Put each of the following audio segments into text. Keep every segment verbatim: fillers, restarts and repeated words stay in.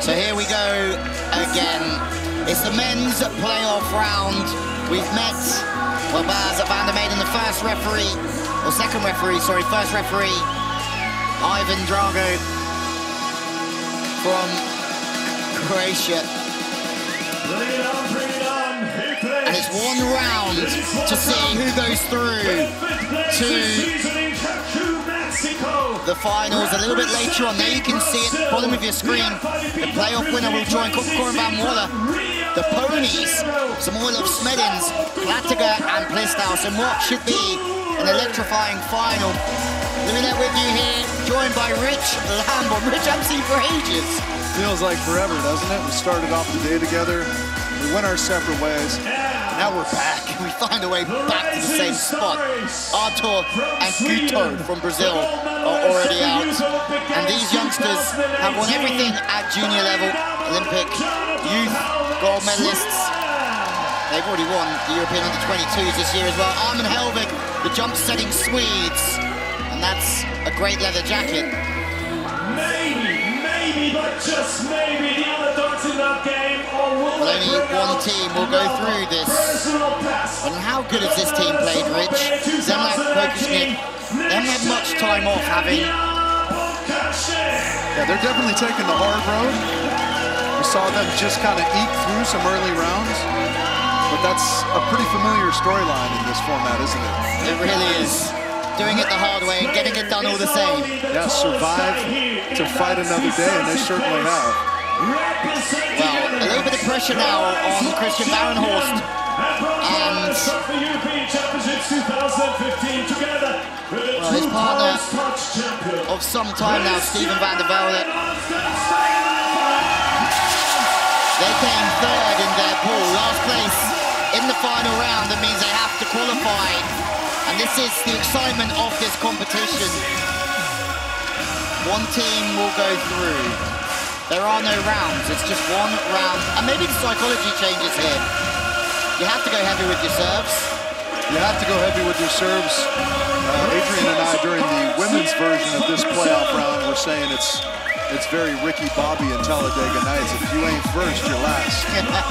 So here we go again. It's the men's playoff round. We've met, well, Baz at Van der Maiden, the first referee, or second referee, sorry, first referee, Ivan Drago from Croatia. Bring it on, bring it on. And it's one round to see who goes through to the finals. A little bit later on, there you can see it, bottom of your screen. The playoff winner will join Koren van Waller. The ponies, some oil of Smedins, Platiga and Plistaus, and what should be an electrifying final. Living it with you here, joined by Rich Lambert. Rich, I've seen for ages. Feels like forever, doesn't it? We started off the day together, we went our separate ways. Now we're back. We find a way back to the same spot. Arthur and Guto from Brazil are already out. And these youngsters have won everything at junior level, Olympic, youth, gold medalists. They've already won the European under twenty-twos this year as well. Armin Helvig, the jump-setting Swedes. And that's a great leather jacket. Maybe, maybe, but just maybe the underdogs in that game. Well, only one team will go through this. And how good has this team played, Rich? Zemlak, Pokušnik, they haven't had much time off having... Yeah, they're definitely taking the hard road. We saw them just kind of eke through some early rounds. But that's a pretty familiar storyline in this format, isn't it? It really is. Doing it the hard way and getting it done all the same. Yeah, survive to fight another day, and they certainly have. Well, a little bit of pressure now on Christian Barenhorst. And well, his partner of some time now, Steven van der Velde. They came third in their pool, last place in the final round. That means they have to qualify. And this is the excitement of this competition. One team will go through. There are no rounds, it's just one round. And maybe the psychology changes here. You have to go heavy with your serves. You have to go heavy with your serves. Uh, Adrian and I, during the women's version of this playoff round, were saying it's it's very Ricky Bobby and Talladega Nights. If you ain't first, you're last.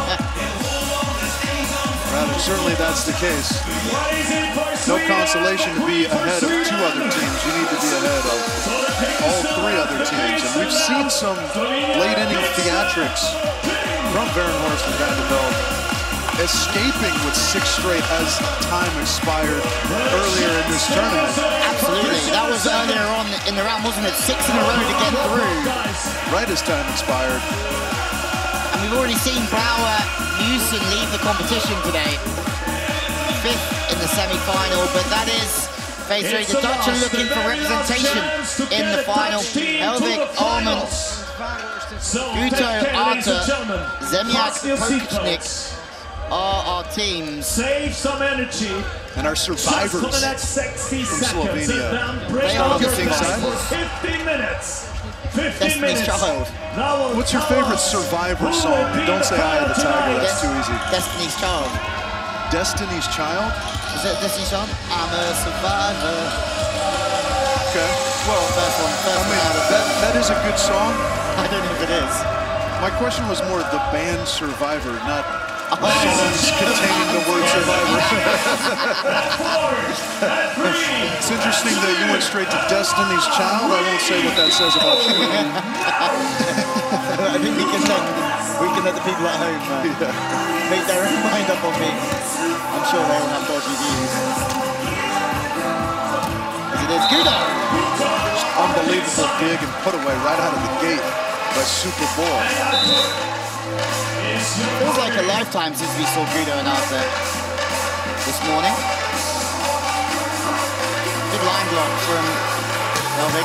Rather, certainly that's the case. No consolation to be ahead of two other teams. You need to be ahead of all three other teams. And we've seen some late inning theatrics from Barenhorst and Van der Velde, escaping with six straight as time expired earlier in this tournament. Absolutely, that was earlier on in the round, wasn't it? Six in a row to get through. Right as time expired. And we've already seen Brouwer Newson leave the competition today. Fifth in the semi-final, but that is phase three. The Dutch are looking for representation in the final. Helvig, Armin, Guto, Arthur, Zemlak, Pokušnik are our teams. Save some energy. And our survivors from Slovenia. They are the survivors. fifteen minutes. fifteen Destiny's minutes. Child. What's your favorite Survivor song? Don't say Eye of the Tiger, that's too easy. Destiny's Child. Destiny's Child? Is it Destiny's Child? I'm a survivor. Okay. Well, First one, first I mean, one out of that, that is a good song. I don't know if it is. My question was more the band Survivor, not songs containing the word Survivor. It's interesting that you went straight to Destiny's Child. I won't say what that says about you. I think we can let, we can let the people at home uh, Yeah. make their own mind up on me. I'm sure they will have dodgy views. As it is, Gudo! Unbelievable dig and put away right out of the gate by Super Bowl. Feels like a lifetime since we saw Gudo and Arthur this morning. Good line block from Helvig.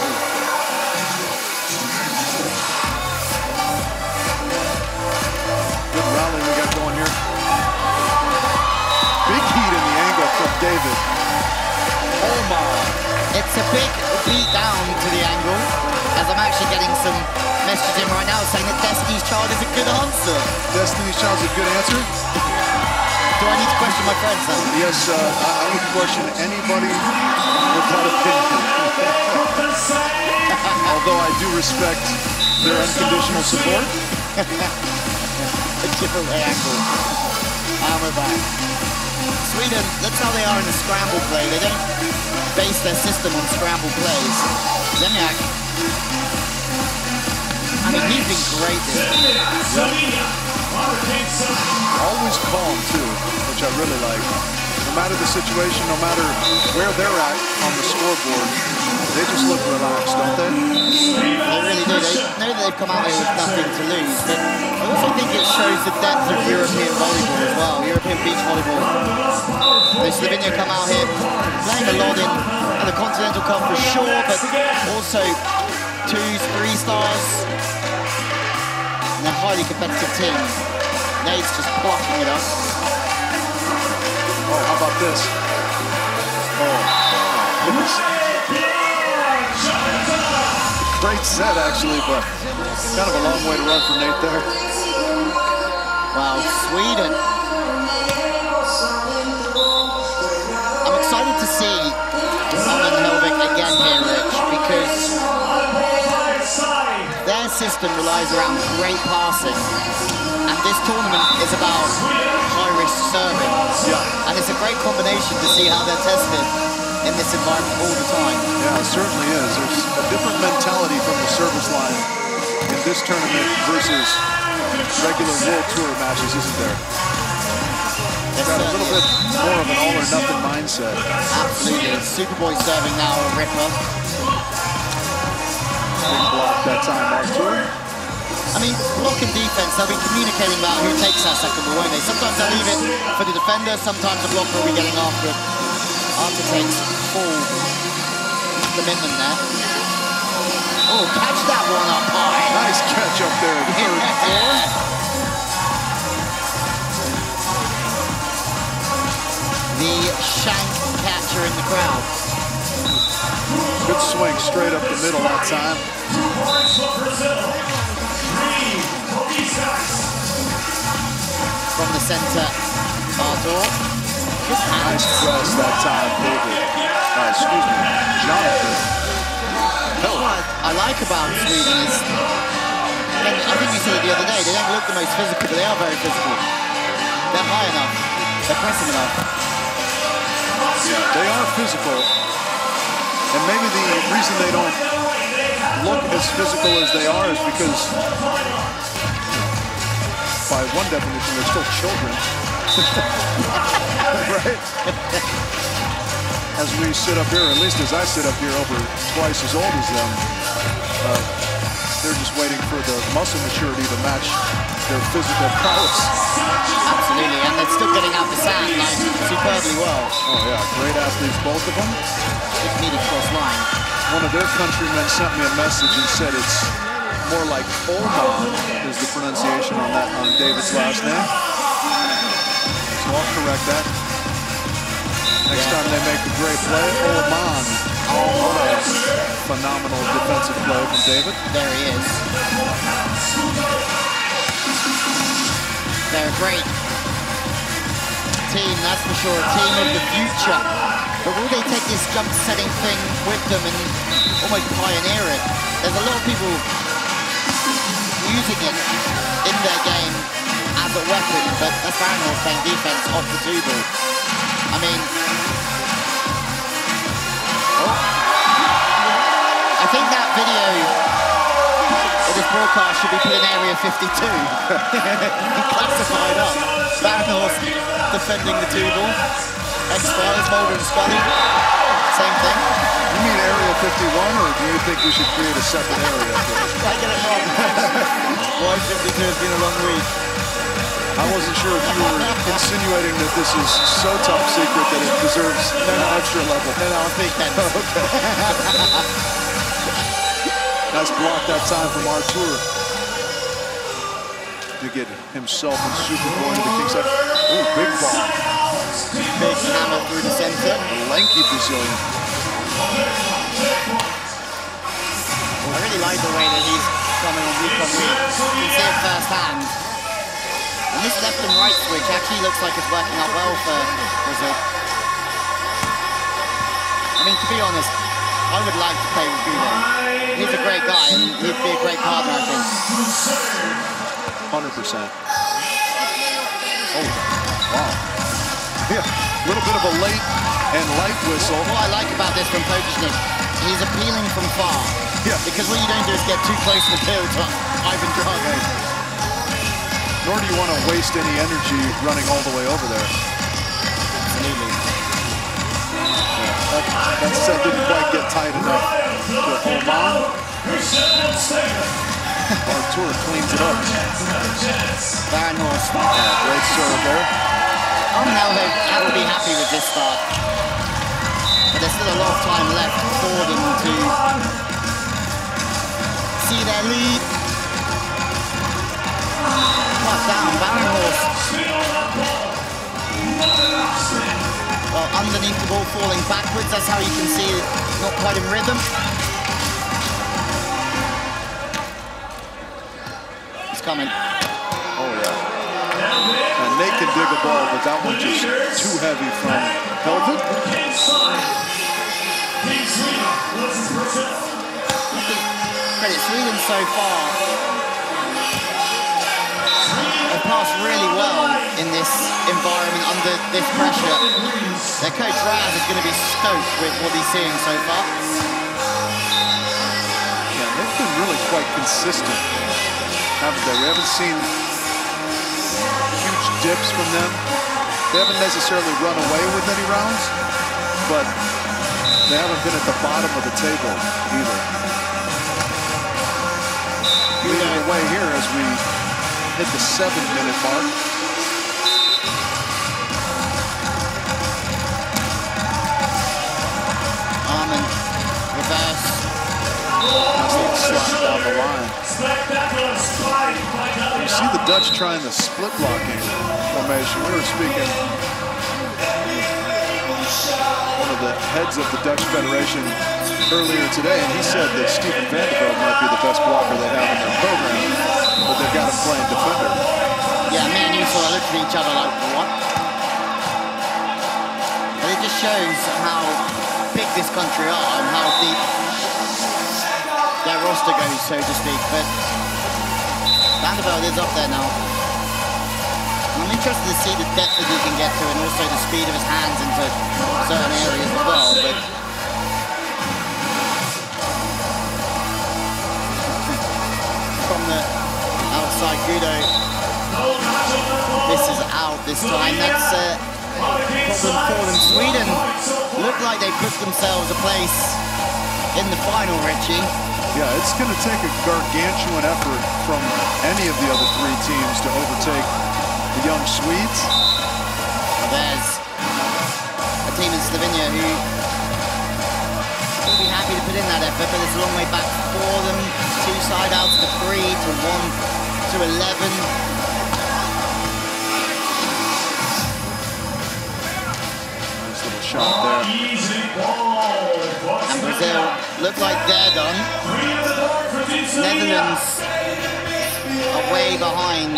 Good rally we got going here. Big heat in the angle from David. Omar. It's a big beat down to the angle, as I'm actually getting some messages in right now saying that Destiny's Child is a good answer. Destiny's Child's a good answer? Do I need to question my friends then? Yes, uh, I, I would question anybody with that opinion. Although I do respect their unconditional support. A giveaway angle. And we're back. Sweden, that's how they are in a scramble play. They don't base their system on scramble plays. Zemjak, I mean, he's been great this year. Always calm, too, which I really like. No matter the situation, no matter where they're at on the scoreboard, they just look relaxed, don't they? They really do. They know that they've come out here with nothing to lose, but I also think it shows the depth of European volleyball as well, European beach volleyball. They Slovenia come out here playing a lot in, in the Continental Cup for sure, but also twos, three stars, and a highly competitive team. Nate's just blocking it up. Oh, how about this? Oh, goodness. Great set, actually, but kind of a long way to run for Nate there. Wow, Sweden. I'm excited to see Alan Helvig again here, Rich, because their system relies around great passing. And this tournament is about high-risk serving. Yeah. And it's a great combination to see how they're tested in this environment all the time. Yeah, it certainly is. There's a different mentality from the service line in this tournament versus regular World Tour matches, isn't there? It's got a little bit more of an all-or-nothing mindset. Absolutely. Superboy serving now, a ripper. Big block that time, Artur. I mean, block and defense, they'll be communicating about who takes that second ball, won't they? Sometimes they'll leave it for the defender, sometimes the blocker will be getting after it. Artur takes full commitment there. Oh, catch that one up high. Nice catch up there at third floor. The shank catcher in the crowd. Good swing straight up the middle that time. From the center, Artur. Nice press that time, David. Uh, excuse me, Jonathan. That's what I like about Sweden is, and I think you said it the other day, they don't look the most physical, but they are very physical. They're high enough. They're pressing enough. Yeah, they are physical. And maybe the reason they don't look as physical as they are is because, by one definition, they're still children. Right? As we sit up here, or at least as I sit up here over twice as old as them, uh, they're just waiting for the muscle maturity to match their physical prowess. Absolutely, and they're still getting out the sand like superbly well. Oh yeah, great athletes, both of them. Just needed cross line. One of their countrymen sent me a message and said it's more like Oman is the pronunciation on that on David's last name. So I'll correct that. Next yeah. time they make a great play, Oman. Oh, what a phenomenal defensive play from David. There he is. They're a great team, that's for sure. A team of the future. But will they take this jump setting thing with them and almost pioneer it? There's a lot of people using it in their game as a weapon, but that's Barinholtz playing defense off the two ball. I mean, oh. I think that video of this broadcast should be put in Area fifty-two. Classified up. Barinholtz defending the two ball. X-Files, Mulder and Scully. Same thing. You mean Area fifty-one, or do you think we should create a separate area? I get it wrong. Boy, fifty-two has been a long week. I wasn't sure if you were insinuating that this is so top secret that it deserves no, no, an extra level. No, no, I'll think that. Okay. Nice block that time from Artur. To get himself and Superboy to the king side. Ooh, big ball. Big hammer through the center. Lanky Brazilian. I really like the way that he's coming on week on week. You can see it firsthand. And this left and right switch actually looks like it's working out well for Brazil. I mean, to be honest, I would like to play with Guido. He's a great guy, and he'd be a great partner, I think. one hundred percent. Oh, wow. Yeah, a little bit of a late and light whistle. What, what I like about this from Potechnik, he's appealing from far. Yeah. Because what you don't do is get too close to the field to Ivan Drago. Nor do you want to waste any energy running all the way over there. Absolutely. That, that set didn't quite get tight enough to hold on. Artur cleans it up. Barenhorst. Yeah, great serve there. Oh, now they have to be happy with this start. But there's still a lot of time left for them to see their lead. Cut down, Barenhorst. Well, underneath the ball, falling backwards. That's how you can see it not quite in rhythm. It's coming. Oh, yeah. And Nate can dig a ball, but that one just too heavy from Helvig. Credit Sweden so far. They've passed really well in this environment under this pressure. Their coach Raz is going to be stoked with what he's seeing so far. Yeah, they've been really quite consistent, haven't they? We haven't seen huge dips from them. They haven't necessarily run away with any rounds, but they haven't been at the bottom of the table either. Leading the way here as we hit the seven minute mark. Armin, reverse. Nice little slap down the line. You see the Dutch trying the split blocking formation. We were speaking one of the heads of the Dutch Federation earlier today, and he said that Steven Vanderbilt might be the best blocker they have in their program, but they've got to play in defender. Yeah, me and you sort of looked at each other like, what? But it just shows how big this country are and how deep their roster goes, so to speak. But Vanderbilt is up there now. And I'm interested to see the depth that he can get to and also the speed of his hands into certain areas as well. But from the outside, Guido, this is out this time. That's a problem for them. Sweden look like they put themselves a place in the final, Richie. Yeah, it's going to take a gargantuan effort from any of the other three teams to overtake the young Swedes. Well, there's a team in Slovenia who will be happy to put in that effort, but it's a long way back for them. Two side outs to three, to one, to eleven. Nice little shot there. And Brazil look like they're done. Netherlands are way behind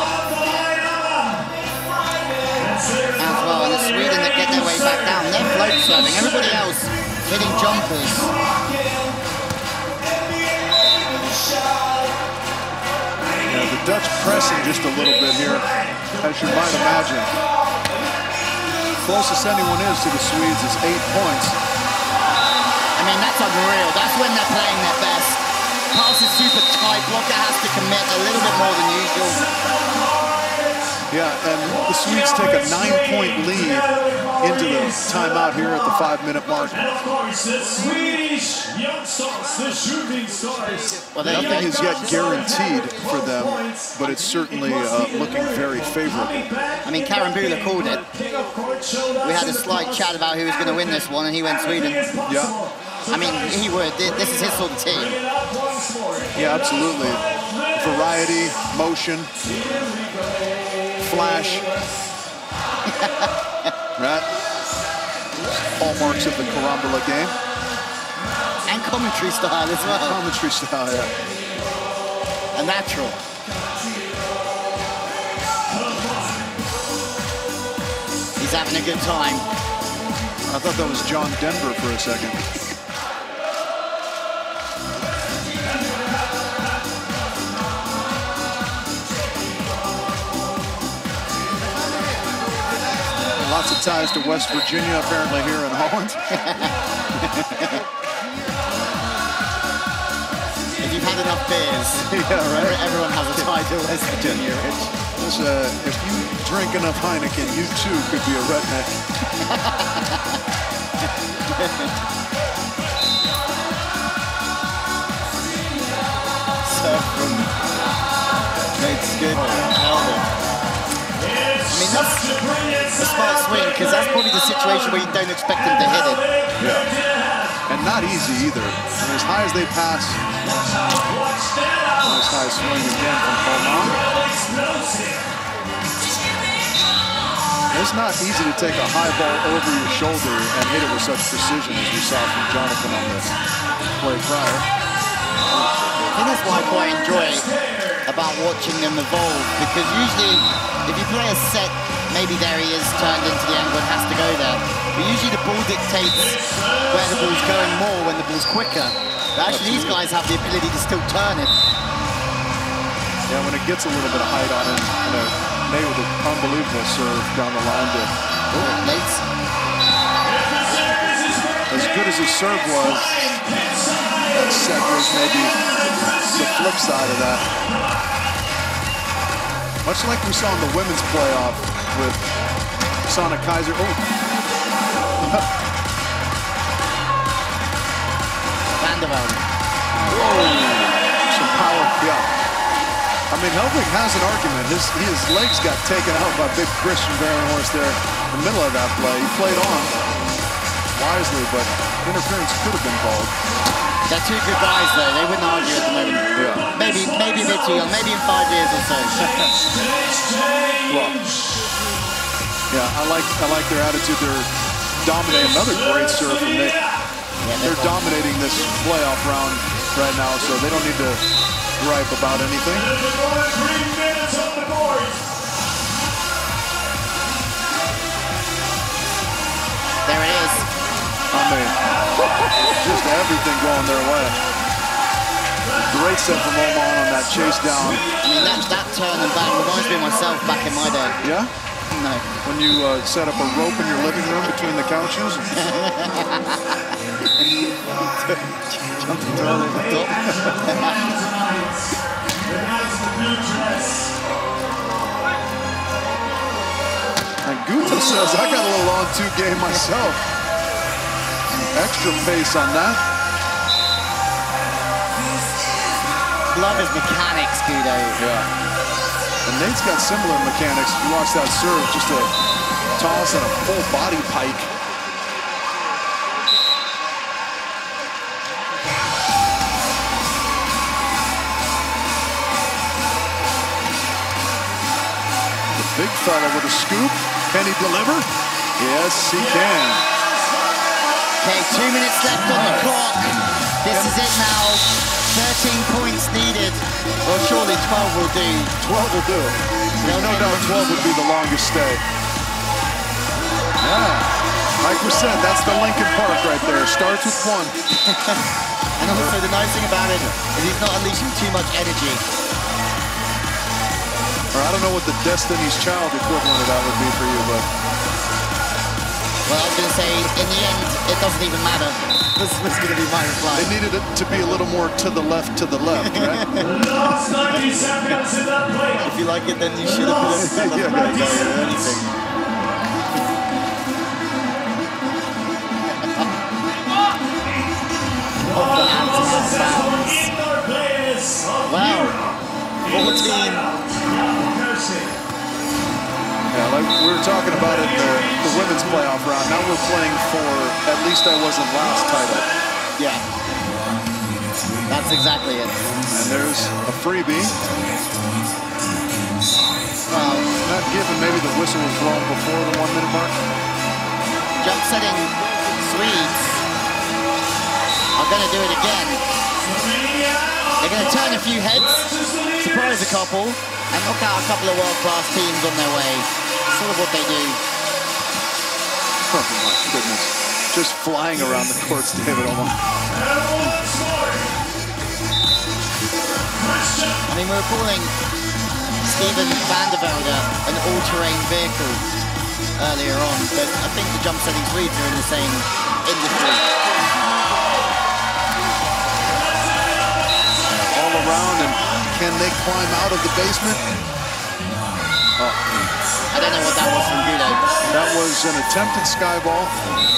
as well. And it's Sweden that get their way back down. They're float serving. Everybody else hitting jumpers. Yeah, the Dutch pressing just a little bit here, as you might imagine. Closest anyone is to the Swedes is eight points. I mean, that's unreal. That's when they're playing their best. Pass is super tight. Blocker has to commit a little bit more than usual. Yeah, and the Swedes take a nine-point lead into the timeout here at the five-minute mark. And of course, the Swedish young stars, the shooting stars. Well, nothing is yet guaranteed for them, but it's certainly uh, looking very favorable. I mean, Karen Bula called it. We had a slight chat about who was going to win this one, and he went Sweden. Yeah. I mean, he would. This is his sort of team. Yeah, absolutely. Variety, motion, flash. Right? Hallmarks of the Carambola game. And commentary style as well. Commentary style, yeah. A natural. He's having a good time. I thought that was John Denver for a second. lots of ties to West Virginia, apparently, here in Holland. If you've had enough beers, yeah, right. Everyone has a tie to West Virginia, Rich. This, uh, if you drink enough Heineken, you too could be a redneck. It's good. Held it. I mean, that's a smart swing, because that's probably the situation where you don't expect him to hit it. Yeah. And not easy either. I mean, as high as they pass, nice high swing again from Coleman. It's not easy to take a high ball over your shoulder and hit it with such precision as we saw from Jonathan on the play prior. I think that's what I quite enjoy about watching them evolve, because usually if you play a set, maybe there he is turned into the angle and has to go there. But usually the ball dictates where the ball's going more when the ball's quicker. But actually these guys have the ability to still turn it. Yeah, when it gets a little bit of height on it, you know, Nate with an unbelievable serve down the line to oh, Nate's. As good as his serve was, that set was maybe the flip side of that. Much like we saw in the women's playoff with Sana Kaiser. Oh. Van der Velde. Whoa. Some power, yeah. I mean, Helvig has an argument. His, his legs got taken out by big Christian Barenhorst there in the middle of that play. He played on wisely, but interference could have been called. They're two good guys, though. They wouldn't argue at the moment. Yeah. Maybe, maybe a bit too young. Maybe in five years or so. Well, yeah, I like I like their attitude. They're dominating. Another great serve from Nick. Yeah, they're they're dominating this playoff round right now, so they don't need to gripe about anything. There it is. I mean, just everything going their way. Great set from Oman on that chase down. I mean, that, that turn and back reminds me of myself back in my day. Yeah? No. When you uh, set up a rope in your living room between the couches? Jumping through the top. And Guta says, I got a little on two game myself. Extra pace on that. Love his mechanics, Guido. Yeah. And Nate's got similar mechanics. You watch that serve, just a toss and a full body pike. The big fella with a scoop. Can he deliver? Yes, he can. Okay, two minutes left on the clock. This is it now. thirteen points needed. Well, surely twelve will do. twelve will do. No, no doubt twelve would be the longest stay. Yeah. Like we said, that's the Lincoln Park right there. Starts with one. And also the nice thing about it is he's not unleashing too much energy. Or I don't know what the Destiny's Child equivalent of that would be for you, but... Well, I was going to say, in the end, it doesn't even matter. This was going to be my reply. They needed it to be a little more to the left, to the left, right? Last ninety seconds in that playoff. If you like it, then you should have put it yeah, or anything. Wow. fourteen. Yeah, like we were talking about it in the, the women's playoff round. Now we're playing for At Least I Wasn't Last title. Yeah. That's exactly it. And there's a freebie. Well, not given, maybe the whistle was blown before the one minute mark. Jump setting Swedes are going to do it again. They're going to turn a few heads, surprise a couple, and knock out a couple of world-class teams on their way. Sort of what they do. Oh my goodness. Just flying around the courts, David Oman. I mean, we're calling Steven Van der Velde an all-terrain vehicle. earlier on, but I think the jump setting Swedes are in the same industry. All around, and can they climb out of the basement? Oh. I don't know what that was from Guido. That was an attempted sky ball.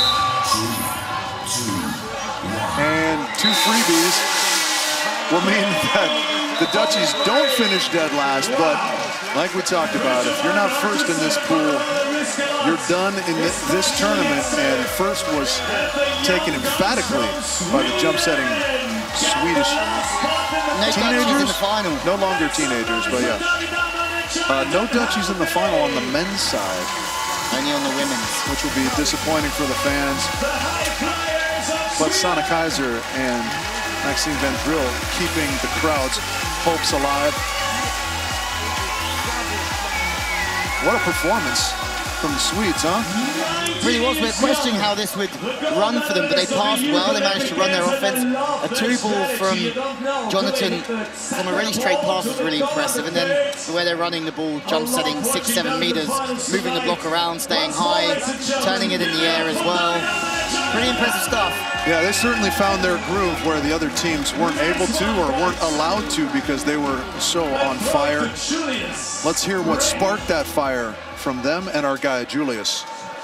And two freebies will mean that the Dutchies don't finish dead last, but like we talked about, if you're not first in this pool, you're done in this, this tournament, and first was taken emphatically by the jump setting Swedish no teenagers. In the final. No longer teenagers, but yeah. Uh, no Dutchies in the final on the men's side. Only on the women's. Which will be disappointing for the fans. But Sana Kaiser and Maxime Van Drill keeping the crowd's hopes alive. What a performance from the Swedes, huh? It really was. We're questioning how this would run for them, but they passed well. They managed to run their offense. A two ball from Jonathan from a really straight pass was really impressive. And then the way they're running the ball, jump setting six, seven meters, moving the block around, staying high, turning it in the air as well. Pretty impressive stuff. Yeah, they certainly found their groove where the other teams weren't able to or weren't allowed to because they were so on fire. Let's hear what sparked that fire from them and our guy, Julius.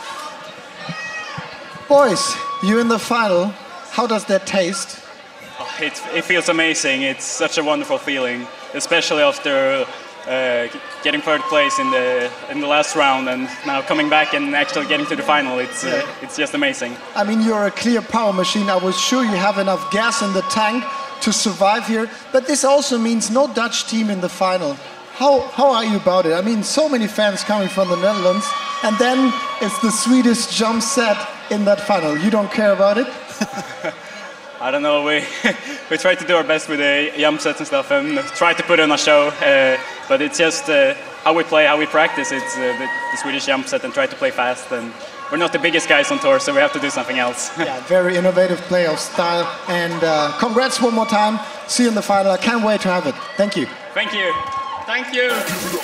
Boys, you're in the final. How does that taste? Oh, it, it feels amazing. It's such a wonderful feeling, especially after uh, getting third place in the in the last round and now coming back and actually getting to the final. It's uh, it's just amazing. I mean, you're a clear power machine. I was sure you have enough gas in the tank to survive here. But this also means no Dutch team in the final. How, how are you about it? I mean, so many fans coming from the Netherlands, and then it's the Swedish jump set in that final. You don't care about it? I don't know. We we try to do our best with the jump sets and stuff, and try to put on a show. Uh, but it's just uh, how we play, how we practice. It's uh, the, the Swedish jump set, and try to play fast. And we're not the biggest guys on tour, so we have to do something else. Yeah, very innovative play of style. And uh, congrats one more time. See you in the final. I can't wait to have it. Thank you. Thank you. Thank you.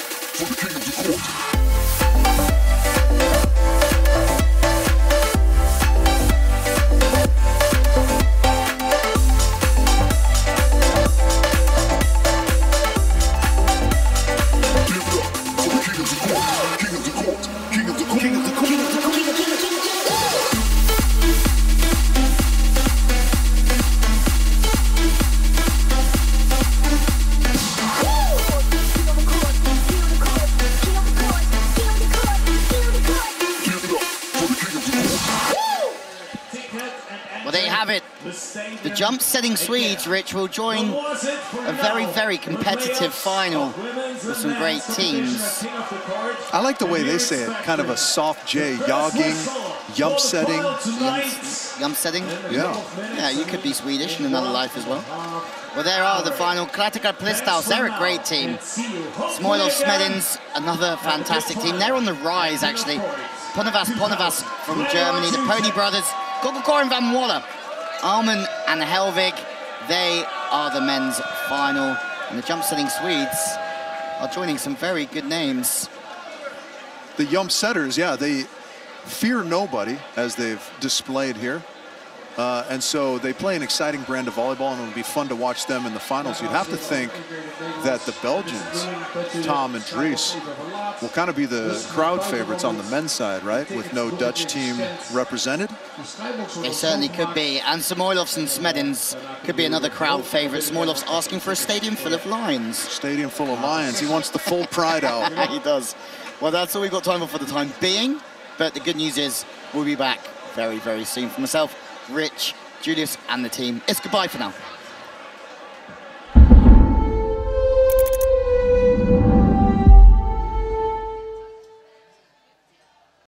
Well, there you have it. The jump-setting Swedes, Rich, will join a very, very competitive final with some great teams. I like the way they say it, kind of a soft J, jogging, jump setting. Jump setting? Yeah. Yeah, you could be Swedish in another life as well. Well, there are the final. Klategar Plisthaus, they're a great team. Smoilov Smedins, another fantastic team. They're on the rise, actually. Ponevas Ponevas from Germany, the Pony Brothers, Kokokor and Van Waller, Alman and Helvig, they are the men's final. And the jump-setting Swedes are joining some very good names. The jump setters, yeah, they fear nobody, as they've displayed here. Uh, and so they play an exciting brand of volleyball, and it'll be fun to watch them in the finals. You'd have to think that the Belgians, Tom and Dries, will kind of be the crowd favorites on the men's side, right? With no Dutch team represented. They certainly could be. And Samoilovs and Smedins could be another crowd favorite. Samoilovs asking for a stadium full of lions. Stadium full of lions. He wants the full pride out. He does. Well, that's all we've got time for for the time being. But the good news is we'll be back very, very soon. For myself, Rich, Julius, and the team, it's goodbye for now.